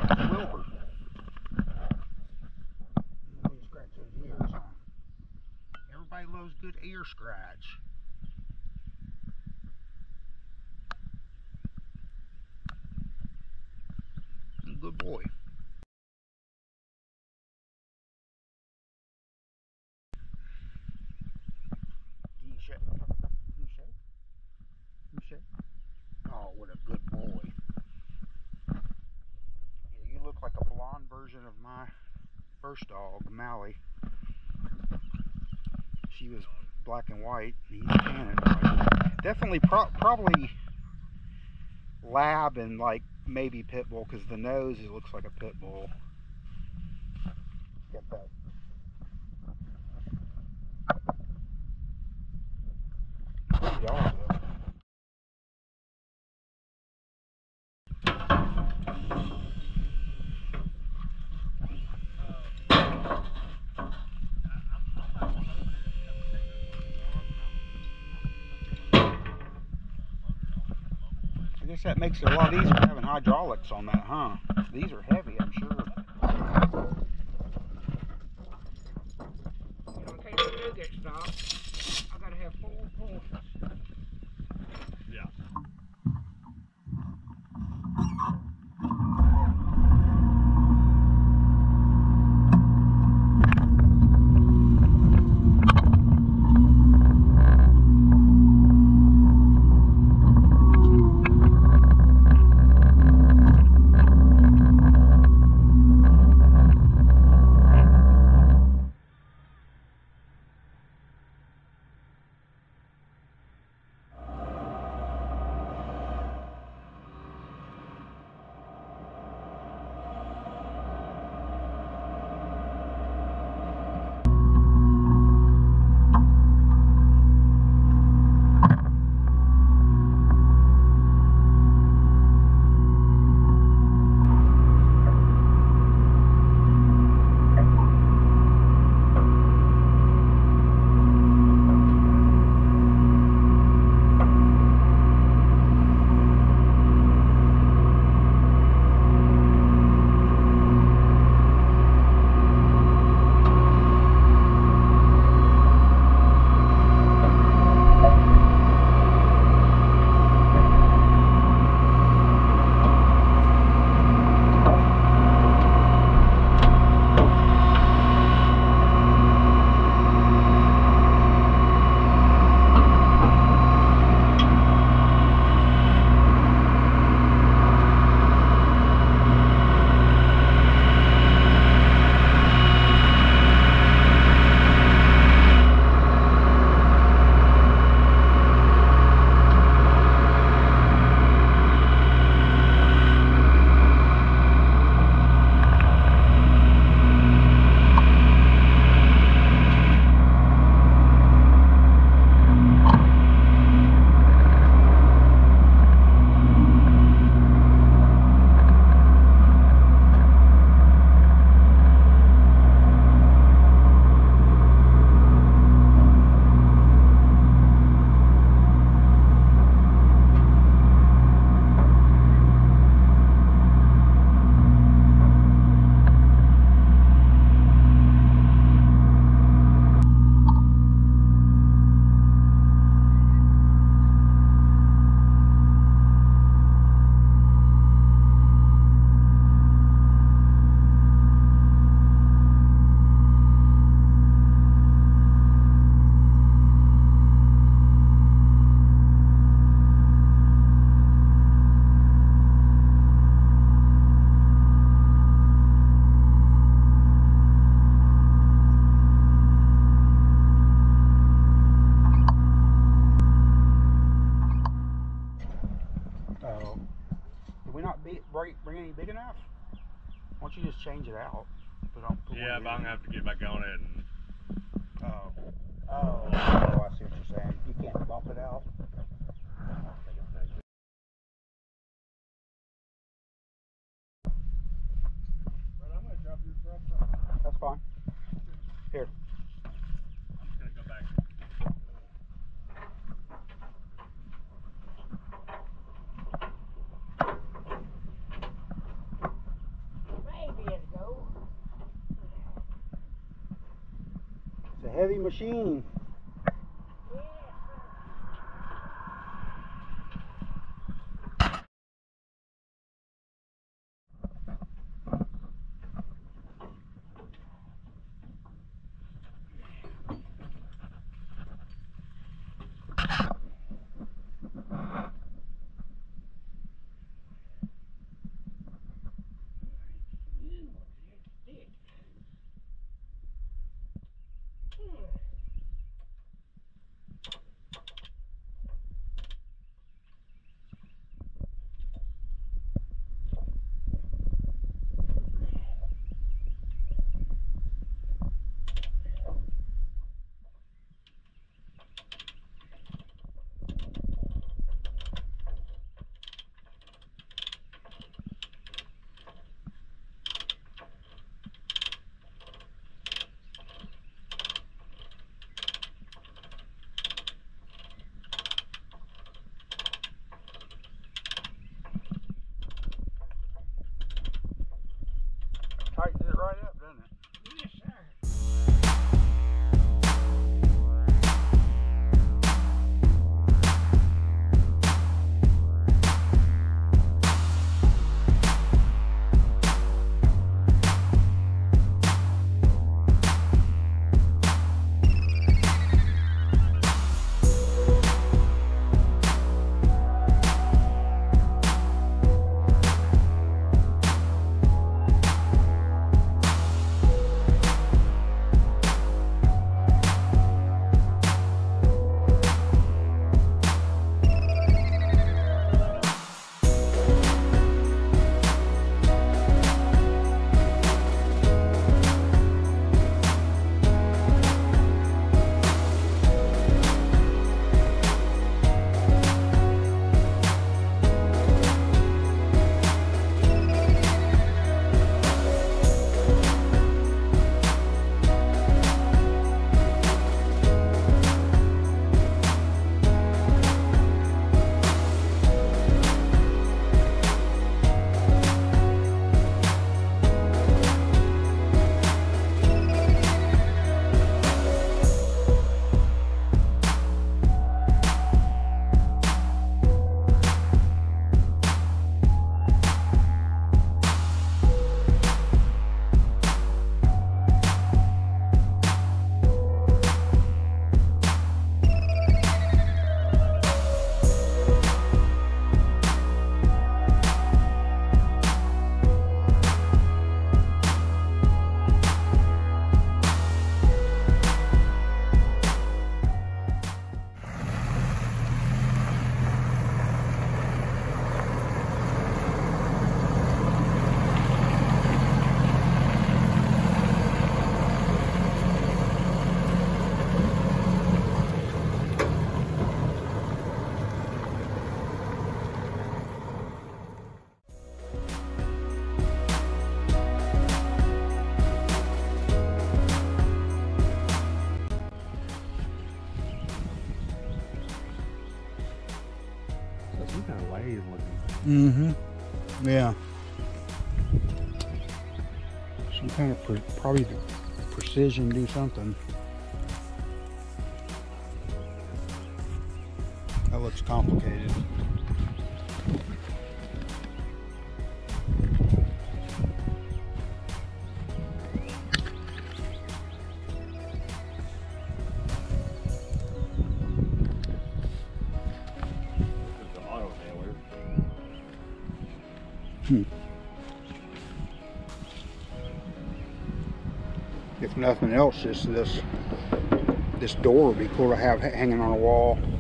Wilbur. Let me scratch those ears, huh? Everybody loves good ear scratch. Good boy. Do you shake? You shake? You shake? Oh, what a good boy. Yeah, you look like a blonde version of my first dog, Mally. She was black and white, and he's tan and white. Definitely, probably lab and like maybe pit bull, because the nose it looks like a pit bull. Get that. Pretty dog though. I guess that makes it a lot easier having hydraulics on that, huh? These are heavy, I'm sure. You know, in case I do get stopped, I gotta have full points. Yeah. Bring any big enough? Why don't you just change it out? Yeah, but I'm gonna have to get back on it and. Oh, I see what you're saying. You can't bump it out. But I'm gonna drop your truck. That's fine. Here. I'm just gonna go back. heavy machine. Tightens it right up, doesn't it? Yes, sir. Some kind of lathe looking. Mm-hmm. Yeah. Some kind of probably precision do something. That looks complicated. It's an auto nailer. If nothing else, just this door would be cool to have hanging on a wall.